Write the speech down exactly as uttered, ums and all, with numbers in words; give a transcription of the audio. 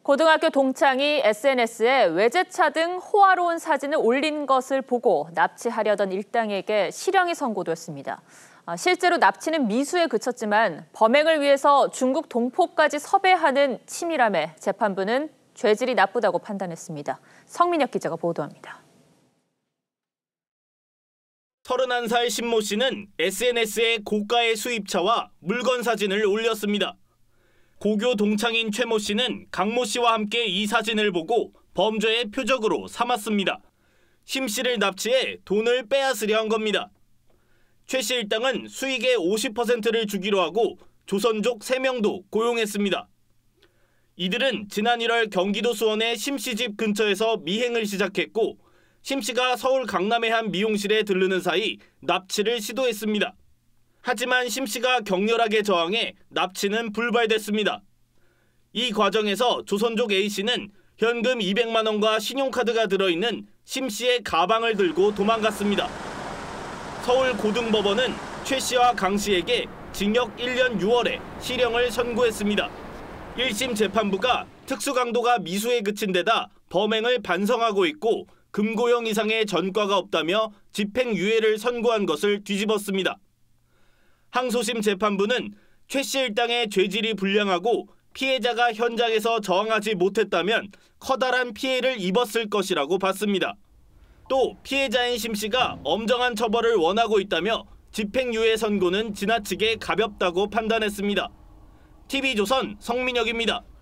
고등학교 동창이 에스엔에스에 외제차 등 호화로운 사진을 올린 것을 보고 납치하려던 일당에게 실형이 선고됐습니다. 실제로 납치는 미수에 그쳤지만 범행을 위해서 중국 동포까지 섭외하는 치밀함에 재판부는 죄질이 나쁘다고 판단했습니다. 성민혁 기자가 보도합니다. 서른한 살 신모 씨는 에스엔에스에 고가의 수입차와 물건 사진을 올렸습니다. 고교 동창인 최모 씨는 강모 씨와 함께 이 사진을 보고 범죄의 표적으로 삼았습니다. 심 씨를 납치해 돈을 빼앗으려 한 겁니다. 최 씨 일당은 수익의 오십 퍼센트를 주기로 하고 조선족 세 명도 고용했습니다. 이들은 지난 일월 경기도 수원의 심 씨 집 근처에서 미행을 시작했고 심 씨가 서울 강남의 한 미용실에 들르는 사이 납치를 시도했습니다. 하지만 심 씨가 격렬하게 저항해 납치는 불발됐습니다. 이 과정에서 조선족 A 씨는 현금 이백만 원과 신용카드가 들어있는 심 씨의 가방을 들고 도망갔습니다. 서울고등법원은 최 씨와 강 씨에게 징역 일 년 유 월에 실형을 선고했습니다. 일 심 재판부가 특수강도가 미수에 그친 데다 범행을 반성하고 있고 금고형 이상의 전과가 없다며 집행유예를 선고한 것을 뒤집었습니다. 항소심 재판부는 최 씨 일당의 죄질이 불량하고 피해자가 현장에서 저항하지 못했다면 커다란 피해를 입었을 것이라고 봤습니다. 또 피해자인 심 씨가 엄정한 처벌을 원하고 있다며 집행유예 선고는 지나치게 가볍다고 판단했습니다. 티비조선 성민혁입니다.